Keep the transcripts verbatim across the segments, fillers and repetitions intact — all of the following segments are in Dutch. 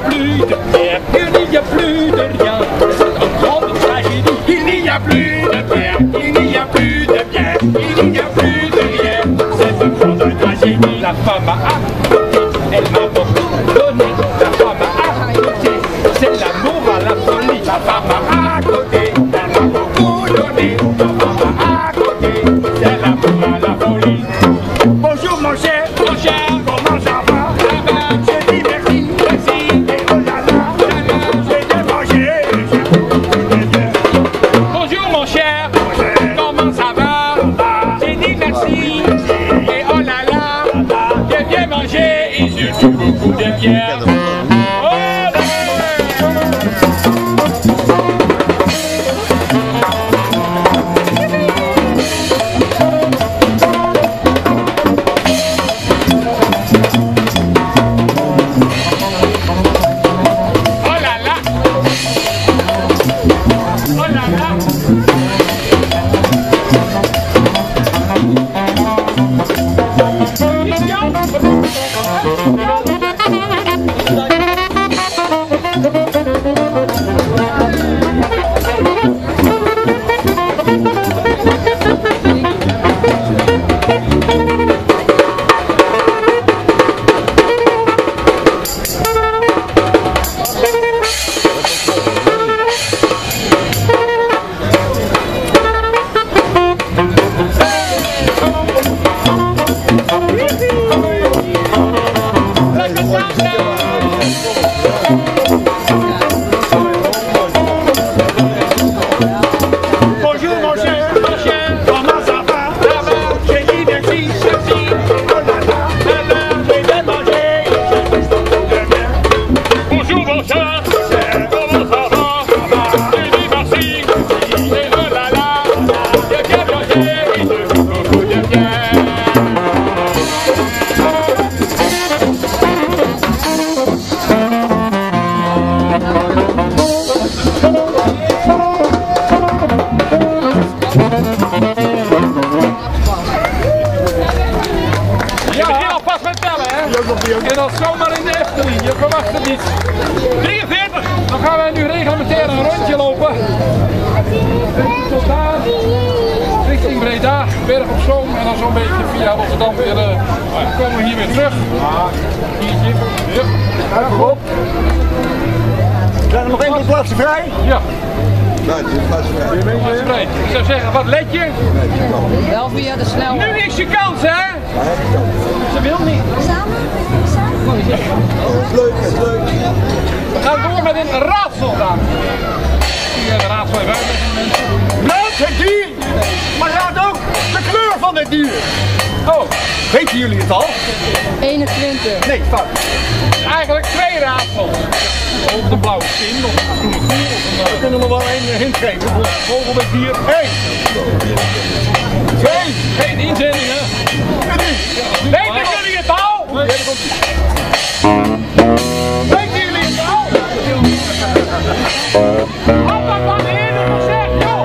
plus de pierre, il n'y a plus de rien. C'est une grande tragédie. Il n'y a plus de pierre, il n'y a plus de pierre, il n'y a plus de rien. C'est une grande tragédie. La femme a côté, elle m'a beaucoup donné. La femme a côté, c'est l'amour à la folie. La femme a côté, elle m'a beaucoup donné. La femme a côté, c'est l'amour à la folie. Bonjour mon cher, mon cher, comment ça va? Je dis merci, merci, et oh là là, j'ai bien mangé, j'ai bien. Bonjour mon cher, comment ça va? J'ai dit merci, et oh là là, j'ai bien mangé, et j'ai bu beaucoup de bière. En dan zomaar in de Efteling, je verwacht het niet. drieënveertig, dan gaan wij nu reglementair een rondje lopen. Tot daar, richting Breda, Berg op Zoom en dan zo'n beetje via Rotterdam weer, uh, dan komen we hier weer terug. Hiertje, ja, ga op. Zijn er nog enkele plaatsen vrij? Ja. Plaatsen vrij. Ik zou zeggen, wat let je? Wel via de snelweg. Nu is je kans, hè? Ze wil niet. Samen? Samen? Dat is leuk, dat is leuk. We gaan door met een raadsel, dames. Hier een raadsel even uit. Raad het dier, maar raad ook de kleur van het dier. Oh, Weten jullie het al? eenentwintig. Nee, fout. eigenlijk twee raadsels. Of de blauwe spin, of de groene koe, of een... We kunnen nog wel één hint geven. Vogel met dier. één. twee. Geen inzendingen. Weten jullie het al? Nee, dat komt niet. Weten jullie het al? Had dat maar eerder gezegd, joh!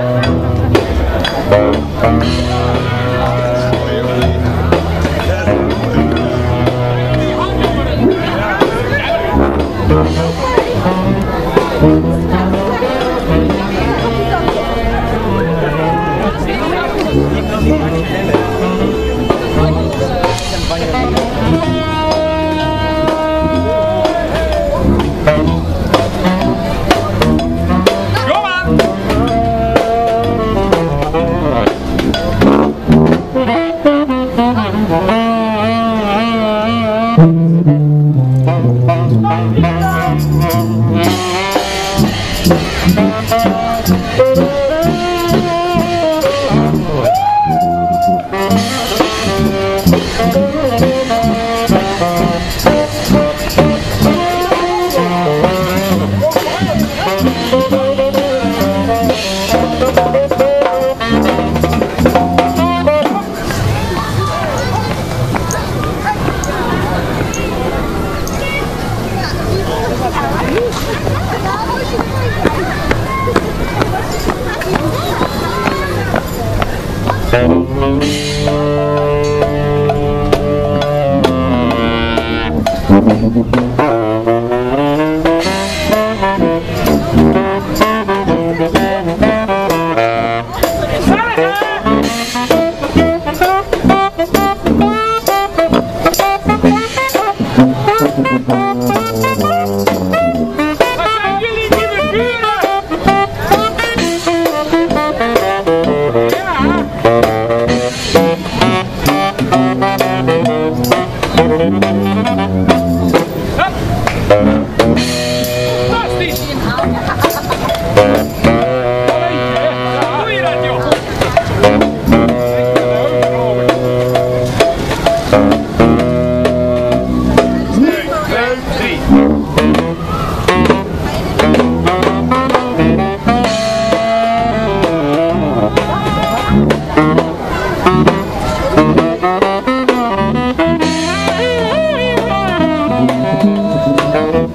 Thank you.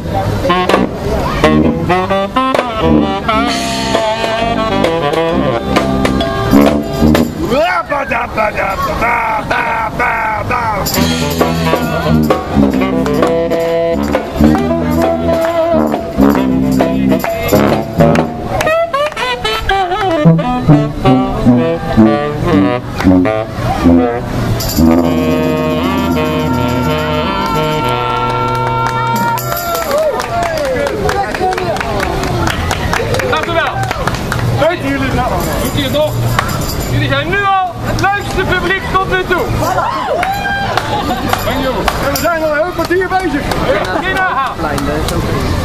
Dank u wel. Weten jullie het nou? Doet u het nog? Jullie zijn nu al het leukste publiek tot nu toe. Dank je. En we zijn al een heel kwartier bezig. Geen aanhaal.